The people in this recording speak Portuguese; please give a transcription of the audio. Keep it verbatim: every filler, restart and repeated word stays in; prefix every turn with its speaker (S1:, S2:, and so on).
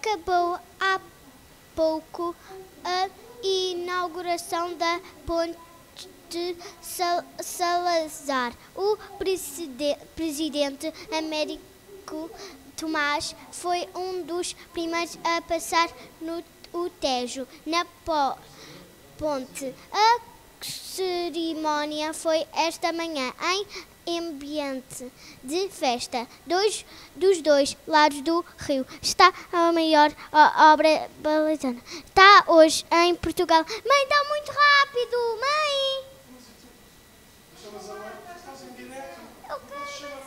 S1: acabou há pouco a inauguração da Ponte Salazar. O presidente Américo Tomás foi um dos primeiros a passar no o Tejo, na ponte. A cerimónia foi esta manhã em ambiente de festa. Dois, dos dois lados do rio está a maior obra balizana. Está hoje em Portugal. Mãe, está muito rápido, mãe! Eu quero.